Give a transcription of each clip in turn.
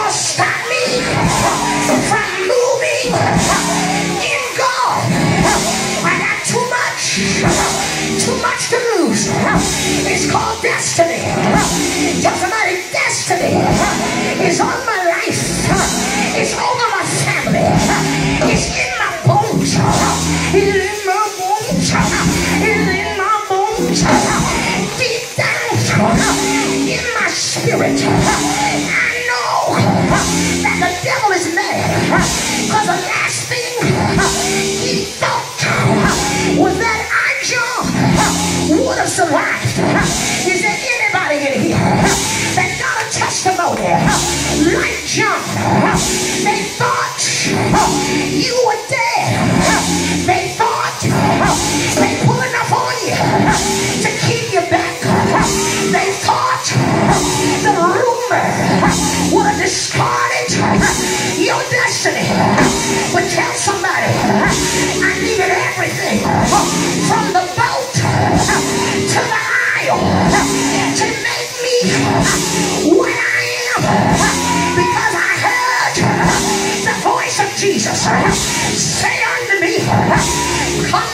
gonna stop me from moving in God. I got too much to lose. It's called destiny. Tell somebody, destiny is on my life. It's over my family. It's in my bones. It's in my bones. It's in my bones. Deep down in my spirit, I know that the devil is mad because the last thing he thought was that I, John, would have survived. Is there anybody in here that got a testimony like John? They thought you were dead. They thought they put enough on you to keep you back. They thought the rumor would have discarded your destiny. But tell somebody, I needed everything from the boat to the aisle to make me what I am, because I heard the voice of Jesus say unto me, come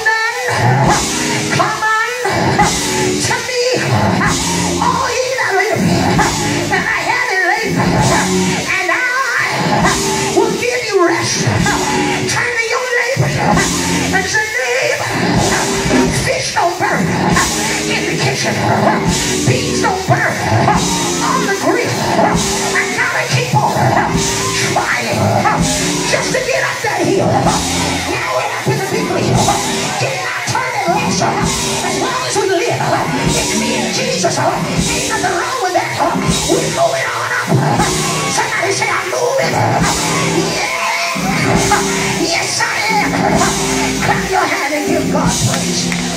unto me, all ye that live and are heavy laden, and I will give you rest. Turn to your neighbor and say, neighbor, fish don't burn in the kitchen, beans don't burn on the grill. I gotta keep on trying just to get up that hill. Now we're up in the big league. Get not turning less. As long as we live, it's me and Jesus. Ain't nothing wrong with that. We're moving on up. Somebody say, I'm moving. Yeah. Yes, I am. Clap your hand and give God praise.